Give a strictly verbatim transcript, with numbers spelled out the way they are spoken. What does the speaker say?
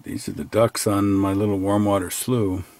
These are the ducks on my little warm water slough.